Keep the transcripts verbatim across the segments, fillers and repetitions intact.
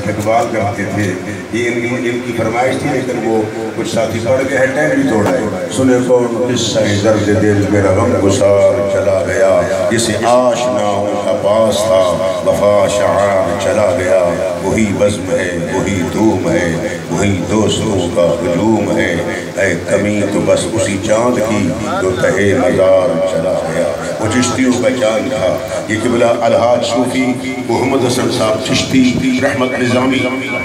اقبال کرتے تھے یہ ان کی ان کی فرمائش تھی لیکن وہ کچھ ساتھی پڑھ کے ہے ٹائم بھی توڑا ہے سنے کون قصہ درد دل میرا غم گسار چلا گیا جسے آشناؤں کا پاس تھا وفا شعار چلا گیا وہی بزم ہے وہی دوم ہے وہی دوستوں کا ہجوم ہے اے کمی تو بس اسی چاند کی جو تہے مزار چلا گیا وہ چشتیوں کا چاند تھا یہ قبلہ الحاج صوفی محمد حسن صاحب چشتی رحمت نظامی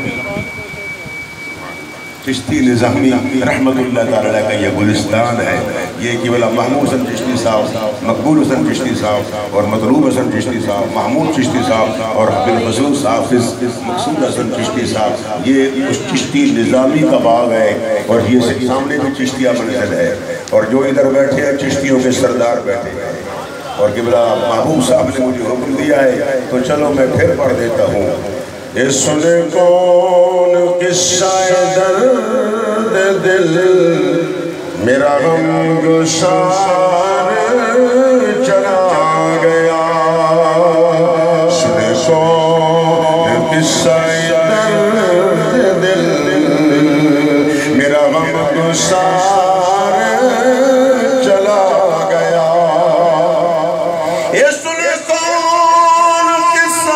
چشتی نظامی رحمت اللہ تعالیٰ کا یہ گلستان ہے یہ قبلہ محمود حسن چشتی صاحب مقبول حسن چشتی صاحب اور مطلوب حسن چشتی صاحب محمود چشتی صاحب اور بالخصوص حافظ مقصود حسن چشتی صاحب یہ اس چشتی نظامی کا باغ ہے اور یہ سامنے بھی چشتیہ منزل ہے اور جو ادھر بیٹھے ہیں چشتیوں کے سردار بیٹھے ہیں اور قبلہ محبوب صاحب نے مجھے حکم دیا ہے تو چلو میں پھر پڑھ دیتا ہوں اے سنے کون قصہ درد دل میرا غم گسار چلا گیا سنے کون قصہ درد دل میرا غم گسار چلا گیا یہ سنے کون قصہ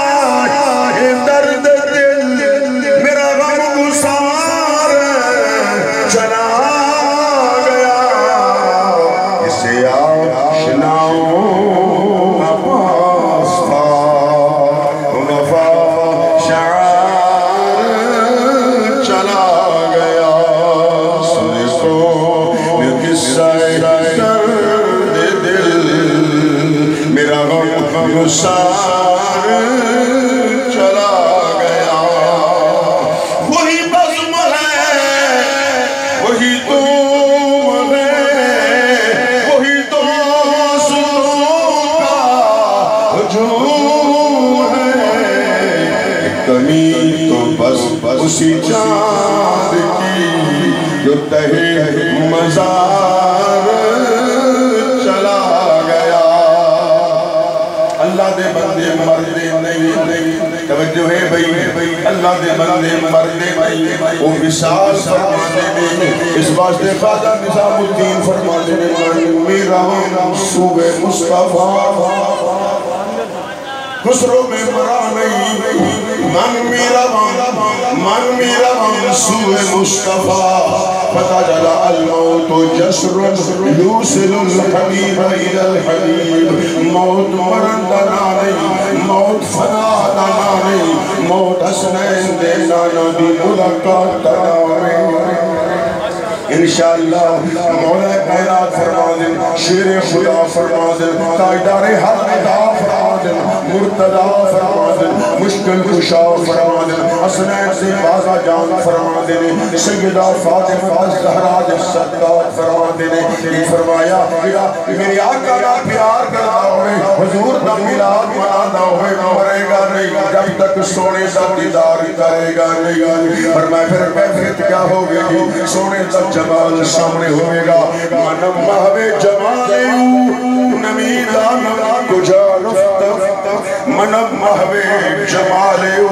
درد دل میرا غم گسار چلا گیا اسے آشناؤں کا پاس تھا وفا شعار چلا گیا سنے کون قصہ درد دل میرا غم گسار چلا گیا وہی بزم ہے وہی دوم ہے وہی دوستوں کا ہجوم ہے کمی تو بس اسی چاند کی جو تہے مزار چلا گیا اللہ دے بندے مردے نہیں توجہ ہے بھئی اللہ دے بندے مردے نہیں وہ مثال فرمانے نہیں اس واسطے خواجہ نظام الدین فرمانے نہیں میرا منصوب مصطفیٰ خسرو میں مرا نہیں من میرا من میرا منصوب مصطفیٰ پتہ جلا الموت جسر یوسل الحبیب الى الحبیب موت مرندنا نہیں موت فنادنا نہیں موت حسنین دینا نبی ملکات تناویں انشاءاللہ مولا کائنات فرما دن شیر خدا فرما دن تاجدار حق ادا فرما دن مرتضی فرما دن مشکل کشا فرما دن حسنین سے بازا جان فرما دن سیدہ فاطمہ الزہرا صدقات فرما دن یہ فرمایا میری آقا کا پیار کرنا ہوئے حضور کا ملاد منانا ہوئے مرے گا نہیں جب تک سونے کا دیدار کرے گا نہیں اور میں پھر کیفیت کیا ہوگی سونے تک جمال سامنے ہوئے گا منم محوے جمالیو نمیدہ نم کجا رفتم منم محوے جمالیو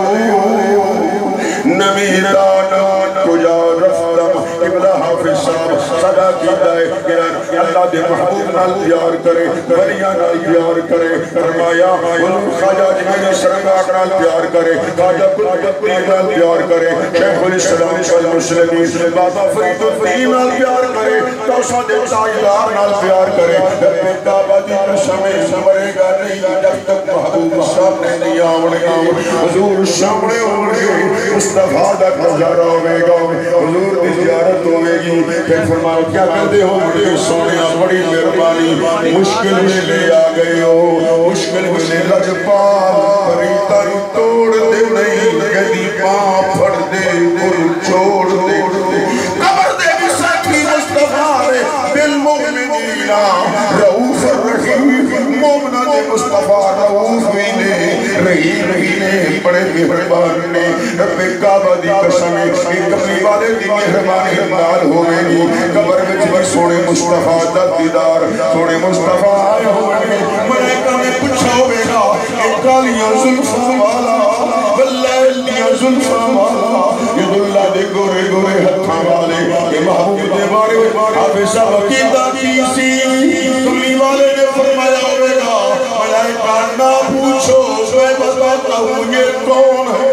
نمیدہ نم کجا رفتم قبلہ حافظ صاحب صدا کی دائے کہ اللہ دے محبوب نال پیار کرے ولیاں نال پیار کرے فرمایا خواجہ جنہی سرنگاک نال پیار کرے خواجہ قطبی نال پیار کرے شیخ الاسلام والمسلمین بابا فرید الدین نال پیار کرے توسہ دے تاجدار نال پیار کرے رب کعبہ دی قسمیں سمرے گا نہیں جب تک محبوب سامنے نہیں آوڑے حضور سامنے ہوگے مصطفیٰ دا نظارہ ہوئے گا حضور دی زیارت ہوئے گی پھر فرماؤ کیا کہتے ہو مجھے سونیا بڑی مہربانی مشکل میں لے آ گئے ہو مشکل میں لے لج پال پری تاری توڑ دے نہیں گدی پاں پھڑ دے گل چھوڑ دے قبر دے بھی ساتھی مصطفیٰ رے بالمؤمنین رؤوف الرحیم مومنہ دے مصطفیٰ رؤوف نے رحیم نے بڑے مہربان نے رب کعبہ دی قسمیں ایک اپنی والے دی مہربانی امداد ہوئے گی قبر میں بھی سوڑے مصطفیٰ دا دیدار سوڑے مصطفیٰ آئے ہوئے گی ملائکہ نے پوچھا ہوئے گا ایک کالیاں ظلفوں والا واللیلیاں زلفاں والا یہ دلہ دے گورے گورے ہتھاں والے یہ محبوب دے بارے حافظ صاحب عقیدہ کیسی کملی والے نے فرمایا ہوئے گا ملائکہ نہ پوچھو میں بتاتا ہوں یہ کون ہے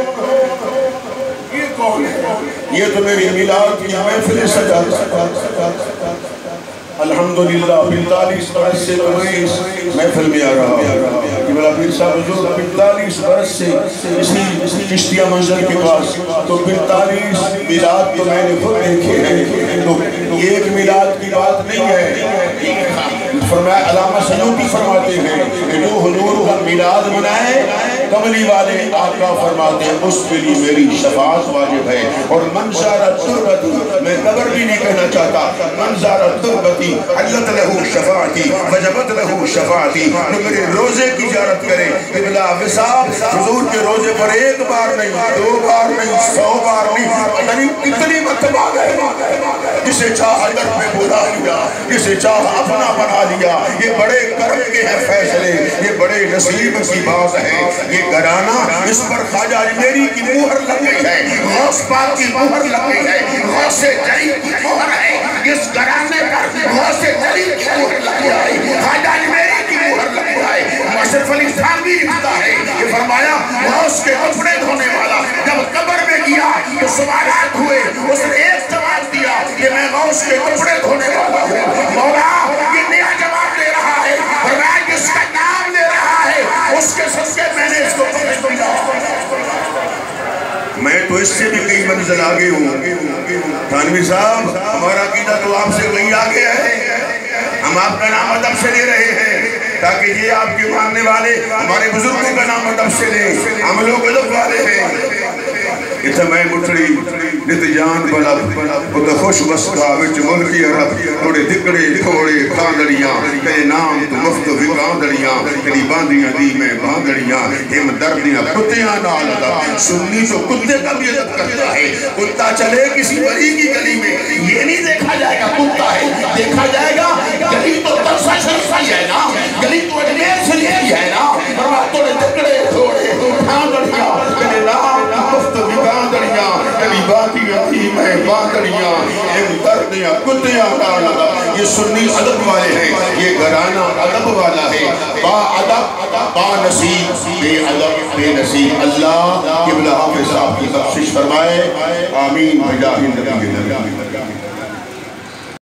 یہ کون ہے یہ تو میری میلاد کی محفل سجا الحمدللہ پینتالیس برس سے میں محفل میں آ رہا ہوں کہ بلا پیر صاحب حضور پینتالیس برس سے اسی چشتیہ منزل کے پاس تو پینتالیس میلاد تو میں نے خود دیکھے ہیں تو یہ ایک میلاد کی بات نہیں ہے فرمایا علامہ سیوطی فرماتے ہیں کہ جو حضور کا میلاد منائے کملی والے آقا فرماتے ہیں اس کے لیے میری شفاعت واجب ہے اور منظارہ تربتی میں قبر بھی نہیں کہنا چاہتا منظارہ تربتی علت لہو شفاعتی وجبت لہو شفاعتی جو میرے روزے کی جارت کرے قبلہ وصاب حضور کے روزے پر ایک بار نہیں دو بار نہیں سو بار نہیں کتنی مرتبہ گئے جسے چاہ در میں بلا لیا جسے چاہ اپنا بنا لیا یہ بڑے کرم کے ہیں فیصلے یہ بڑے نصیب کی بات ہے یہ گھرانہ اس پر خواجہ اجمیری کی مہر لگ گئی ہے غوث پاک کی مہر لگ گئی ہے غوث جلی کی مہر ہے اس گھرانے پر غوث جلی کی مہر لگ گیا ہے خواجہ اجمیری کی مہر لگ گیا ہے اشرف علی خانوی لکھتا ہے یہ فرمایا غوث کے کپڑے دھونے والا جب قبر میں گیا تو سوالات ہوئے اس نے ایک جواب دیا کہ میں غوث کے کپڑے دھونے والا ہوں مولا یہ نیا جواب دے رہا ہے فرمایا جس کا نام لے رہا ہے اس کے صدقے میں نے اس کو پکڑ دیا میں تو اس سے بھی کئی منزل آگے ہوں تھانوی صاحب ہمارا عقیدہ تو آپ سے کہیں آگے ہے ہم آپ کا نام ادب سے لے رہے ہیں تاکہ یہ آپ کے ماننے والے ہمارے بزرگوں کا نام ادب سے لیں ہم لوگ ادب والے ہیں اتھا میں مٹھڑی نت جان بلب خود خوش بسکا وچ ملکی عرب تھوڑے دکڑے تھوڑے کاندڑیاں کہے نام تو مفت بھی کاندڑیاں کہی باندیاں دی میں باندڑیاں ہم دردیاں کتیاں نال ادب سنی تو کتے کا بھی عدد کرتا ہے کتا چلے کسی بری کی گلی میں یہ نہیں دیکھا جائے گا کتا ہے دیکھا جائے گا گلی تو ترسا شرفا ہے نا گلی تو اجمیر سے لیتی ہے نا فرما تھوڑے دکڑے تھوڑے کاندڑیاں کہے نام مفت بھی کاندڑیاں کہی باندیاں دی میں باندڑیاں ہم دردیاں کتیاں نال ادب یہ سنی ادب والے ہیں یہ گھرانہ ادب والا ہے با ادب با نصیب بے ادب بے نصیب اللہ قبلہ حافظ صاحب کی بخشش فرمائے آمین بجاہ نبی